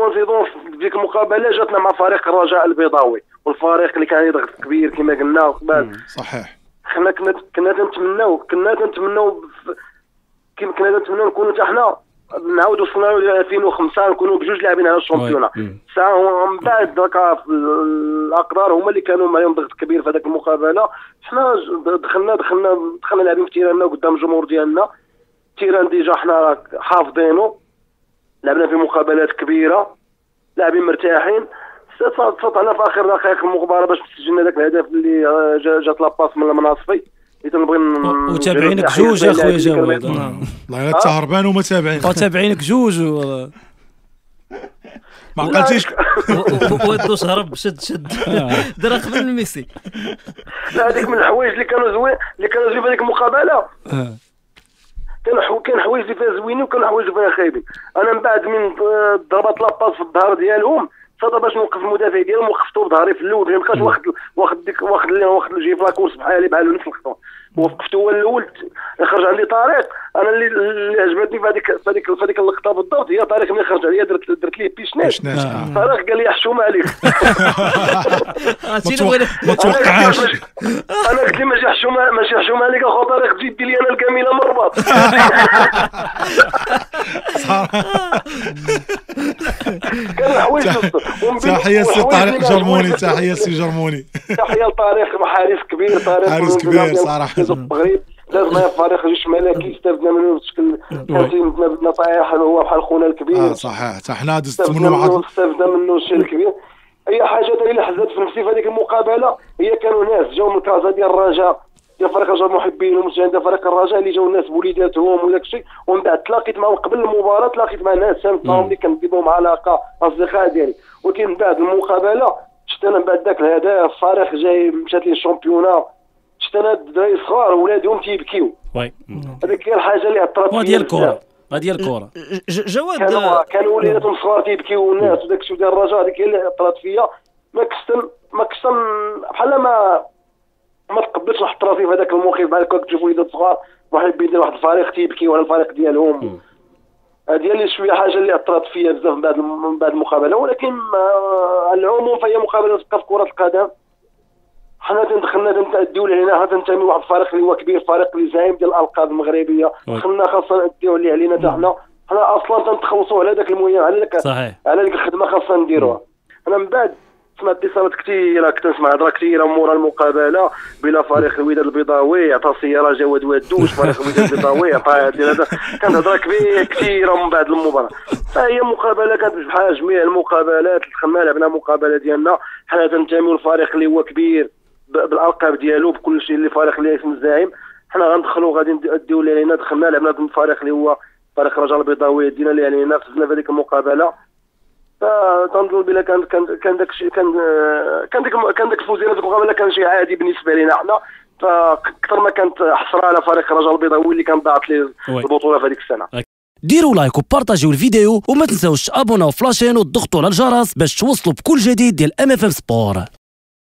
نزيدو في ديك المقابله جاتنا مع فريق الرجاء البيضاوي، والفريق اللي كان يضغط كبير كما قلنا صحيح. كنا تنتمناو نكونوا حتى حنا نعاودوا وصلنا ل 2005 نكونوا بجوج لاعبين على الشامبيون. ساعه من بعد داك الاقدار هما اللي كانوا عليهم ضغط كبير في هذاك المقابله. حنا دخلنا لاعبين في تيراننا قدام الجمهور ديالنا. تيران ديجا حنا حافظينه، لعبنا في مقابلات كبيره، لاعبين مرتاحين. استطعنا في اخر دقائق المباراه باش سجلنا ذاك الهدف اللي جات لاباس من المناصفي. وتابعينك جوج اخويا جواد. والله الا تهربان وما تابعين. وتابعينك جوج ما عقلتيش. ودوش هرب شد درا قبل ميسي. هذيك من الحوايج اللي كانوا زوين في هذيك المقابله. كان حوايج اللي فيها زوينين وكان حوايج اللي فيها خايبين. انا من بعد من ضربات لاباس في الظهر ديالهم صدى باش نوقف المدافع ديالهم، وقفتو بظهري في الاول ما بقاش واخد الجيف لاكورس بحالي نفس الخطوه، وقفتو هو الاول خرج عندي طريق. انا اللي عجبتني في هذيك اللقطه بالضبط هي طريق ملي خرج عليا درت ليه بيشناش. طريق قال لي حشومه عليك. ما توقعهاش. انا قلت لي ماشي حشومه عليك اخو طريق، تجي لي انا الكامله من الرباط. كان حوايج. تحيه سي طارق جرموني. تحيه سي جرموني. تحيه لطارق حارس كبير. حارس كبير صراحه. المغرب لازم فريق جيش ملكي استفدنا منه بشكل كثير. نصائح هو بحال خونا الكبير. صحيح. حتى حنا استفدنا منه الشيء الكبير. اي حاجه ثاني اللي حزت في نفسي في هذيك المقابله هي كانوا ناس جاوا من كازا ديال الرجاء، ديال فريق الرجاء المحبين ومشجعين ديال فريق الرجاء اللي جاوا الناس بوليداتهم وداك الشيء. ومن بعد تلاقيت معهم قبل المباراه، تلاقيت مع ناس معهم اللي كنديرهم علاقه اصدقاء ديالي. ولكن من بعد المقابله شفت انا من بعد ذاك الهدف فريق جاي مشات ليه الشامبيون، شفت انا الدراري صغار ولادهم تيبكيو. هذيك هي الحاجه اللي اثرت فيا. ديال الكره جواد كانوا وليداتهم صغار تيبكيو والناس وداك الشيء ديال الرجاء. هذيك هي اللي اثرت فيا. ما كستن بحال ما تقبلتش نحط راسي في هذاك الموقف. بحال هكا تشوف وليدات صغار محبين ديال واحد الفريق تيبكيو على الفريق ديالهم. هذه اللي شويه حاجه اللي اثرت فيا بزاف من بعد المقابله. ولكن على العموم فهي مقابله تبقى في كره القدم. حنا تنتأديو لهنا، حنا تنتمي لواحد الفريق اللي هو كبير، فريق اللي زعيم ديال الالقاب المغربيه. خاصنا نديو اللي علينا حتى حنا اصلا تنتخلصوا على ذاك المهم، على ديك الخدمه خاصنا نديروها. انا من بعد سمعت اتصالات كثيره، كنت نسمع هضره كثيره مورا المقابله بلا فريق الوداد البيضاوي عطى سياره جواد وادوش، فريق الوداد البيضاوي عطى هذا. كانت هضره كثيره من بعد المباراه. فهي مقابله كانت بحال جميع المقابلات. دخلنا لعبنا مقابله ديالنا، حنا تنتميو للفريق اللي هو كبير بالالقاب ديالو بكل شيء، اللي فريق اللي اسم الزعيم. حنا غندخلوا غادي نديو اللي علينا. دخلنا لعبنا ضد الفريق اللي هو فريق الرجاء البيضاوي، دينا اللي علينا، فزنا في هذيك المقابله. فتنظن بلا كان داك الشيء كان داك الفوز ديال المقابله كان شيء عادي بالنسبه لنا حنا. فاكثر ما كانت حسره على فريق الرجاء البيضاوي اللي كان ضاعت ليه البطوله في هذيك السنه. ديروا لايك وبارطاجيو الفيديو وما تنساوش تابوناو في لاشين وتضغطوا على الجرس باش توصلوا بكل جديد ديال MFM سبور.